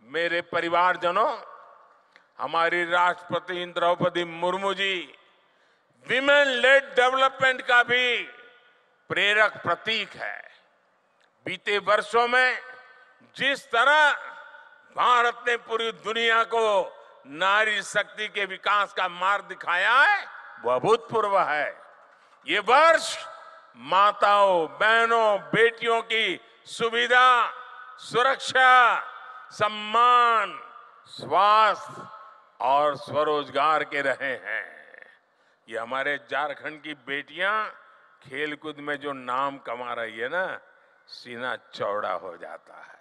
मेरे परिवारजनों, हमारी राष्ट्रपति Droupadi Murmu ji women led development का भी प्रेरक प्रतीक है। बीते वर्षों में जिस तरह भारत ने पूरी दुनिया को नारी शक्ति के विकास का मार्ग दिखाया है, वह अभूतपूर्व है। ये वर्ष माताओं, बहनों, बेटियों की सुविधा, सुरक्षा, सम्मान, स्वास्थ्य और स्वरोजगार के रहे हैं। ये हमारे झारखंड की बेटियां खेलकूद में जो नाम कमा रही है ना, सीना चौड़ा हो जाता है।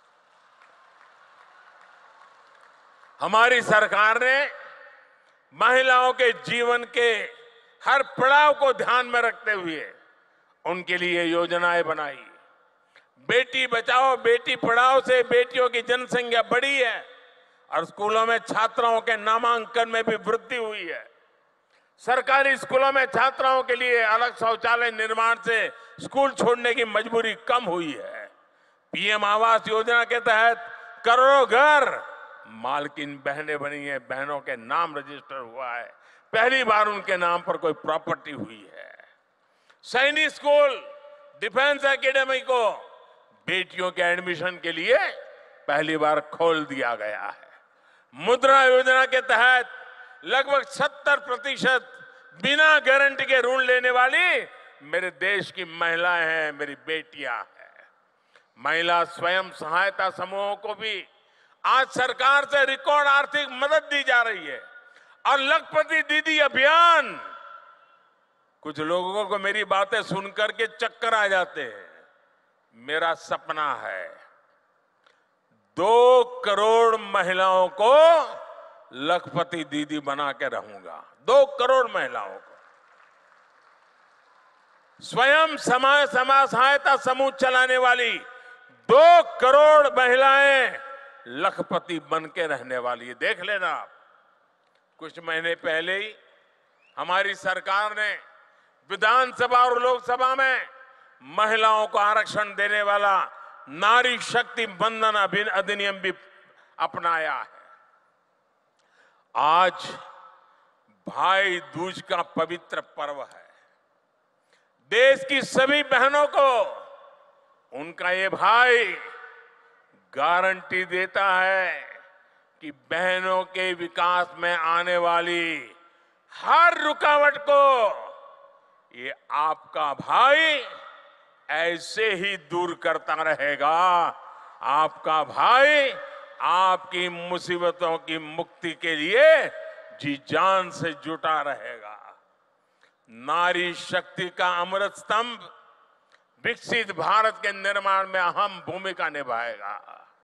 हमारी सरकार ने महिलाओं के जीवन के हर पड़ाव को ध्यान में रखते हुए उनके लिए योजनाएं बनाई। बेटी बचाओ बेटी पढ़ाओ से बेटियों की जनसंख्या बढ़ी है और स्कूलों में छात्राओं के नामांकन में भी वृद्धि हुई है। सरकारी स्कूलों में छात्राओं के लिए अलग शौचालय निर्माण से स्कूल छोड़ने की मजबूरी कम हुई है। पीएम आवास योजना के तहत करोड़ों घर मालकिन बहनें बनी है, बहनों के नाम रजिस्टर हुआ है, पहली बार उनके नाम पर कोई प्रॉपर्टी हुई है। सैनिक स्कूल, डिफेंस एकेडमी को बेटियों के एडमिशन के लिए पहली बार खोल दिया गया है। मुद्रा योजना के तहत लगभग 70% बिना गारंटी के ऋण लेने वाली मेरे देश की महिलाएं हैं, मेरी बेटियां हैं। महिला स्वयं सहायता समूहों को भी आज सरकार से रिकॉर्ड आर्थिक मदद दी जा रही है। और लखपति दीदी अभियान, कुछ लोगों को मेरी बातें सुनकर के चक्कर आ जाते हैं। मेरा सपना है 2 करोड़ महिलाओं को लखपति दीदी बना के रहूंगा। 2 करोड़ महिलाओं को स्वयं समाज सहायता समूह चलाने वाली 2 करोड़ महिलाएं लखपति बन के रहने वाली है। देख लेना आप, कुछ महीने पहले ही हमारी सरकार ने विधानसभा और लोकसभा में महिलाओं को आरक्षण देने वाला नारी शक्ति वंदन अधिनियम भी अपनाया है। आज भाई दूज का पवित्र पर्व है। देश की सभी बहनों को उनका ये भाई गारंटी देता है कि बहनों के विकास में आने वाली हर रुकावट को ये आपका भाई ऐसे ही दूर करता रहेगा। आपका भाई आपकी मुसीबतों की मुक्ति के लिए जी जान से जुटा रहेगा। नारी शक्ति का अमृत स्तंभ विकसित भारत के निर्माण में अहम भूमिका निभाएगा।